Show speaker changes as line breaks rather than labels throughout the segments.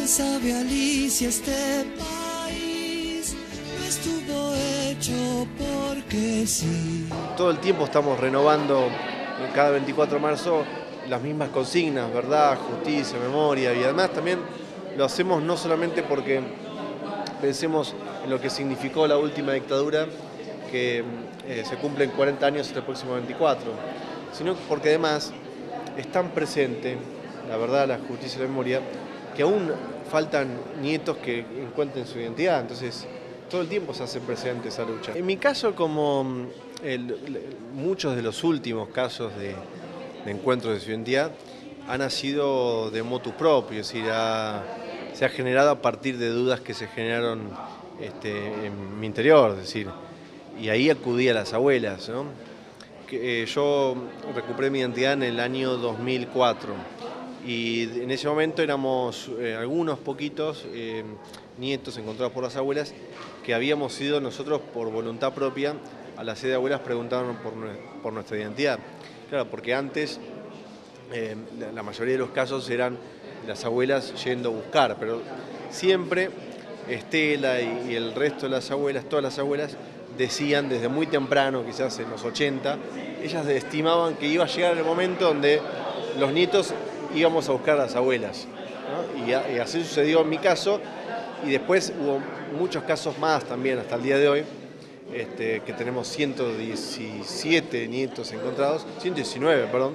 sabe Alicia, este país no estuvo hecho porque sí.
Todo el tiempo estamos renovando, cada 24 de marzo, las mismas consignas: verdad, justicia, memoria, y además también lo hacemos no solamente porque pensemos en lo que significó la última dictadura, que se cumplen 40 años el próximo 24, sino porque además es tan presente la verdad, la justicia y la memoria, que aún faltan nietos que encuentren su identidad. Entonces, todo el tiempo se hace presente esa lucha. En mi caso, como muchos de los últimos casos de encuentros de su identidad, ha nacido de motu propio, es decir, se ha generado a partir de dudas que se generaron en mi interior, es decir, y ahí acudí a las abuelas, ¿no? Yo recuperé mi identidad en el año 2004 y en ese momento éramos algunos poquitos nietos encontrados por las abuelas que habíamos ido nosotros por voluntad propia a la sede de abuelas preguntando por nuestra identidad. Claro, porque antes la mayoría de los casos eran las abuelas yendo a buscar, pero siempre Estela y el resto de las abuelas, todas las abuelas, decían desde muy temprano, quizás en los 80, ellas estimaban que iba a llegar el momento donde los nietos íbamos a buscar a las abuelas, ¿no? Y así sucedió en mi caso, y después hubo muchos casos más también hasta el día de hoy, que tenemos 117 nietos encontrados, 119, perdón,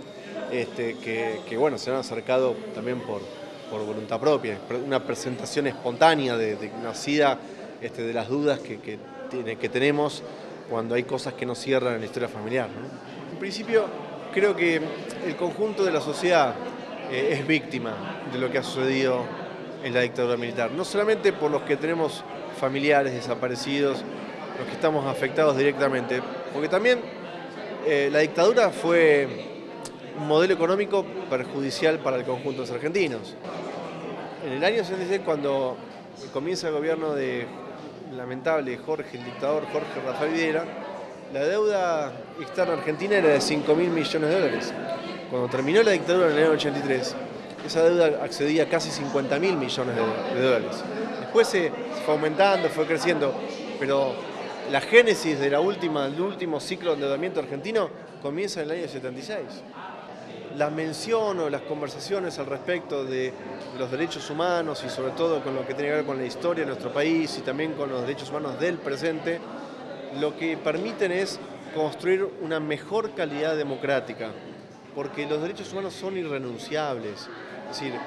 que bueno, se han acercado también por voluntad propia, una presentación espontánea nacida de las dudas que tenemos cuando hay cosas que no cierran en la historia familiar, ¿no? En principio, creo que el conjunto de la sociedad es víctima de lo que ha sucedido en la dictadura militar, no solamente por los que tenemos familiares desaparecidos, los que estamos afectados directamente, porque también la dictadura fue un modelo económico perjudicial para el conjunto de los argentinos. En el año 66, cuando comienza el gobierno de lamentable el dictador Jorge Rafael Videla, la deuda externa argentina era de 5.000 millones de dólares. Cuando terminó la dictadura en el año 83, esa deuda accedía a casi 50.000 millones de dólares. Después se fue aumentando, fue creciendo, pero la génesis del último ciclo de endeudamiento argentino comienza en el año 76. La mención o las conversaciones al respecto de los derechos humanos y sobre todo con lo que tiene que ver con la historia de nuestro país y también con los derechos humanos del presente, lo que permiten es construir una mejor calidad democrática, porque los derechos humanos son irrenunciables. Es decir,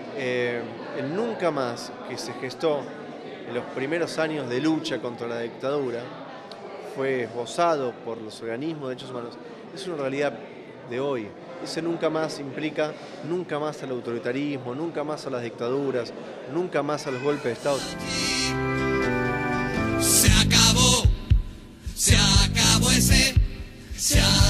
el nunca más que se gestó en los primeros años de lucha contra la dictadura fue esbozado por los organismos de derechos humanos, es una realidad de hoy. Ese nunca más implica nunca más al autoritarismo, nunca más a las dictaduras, nunca más a los golpes de Estado.
Se acabó ese...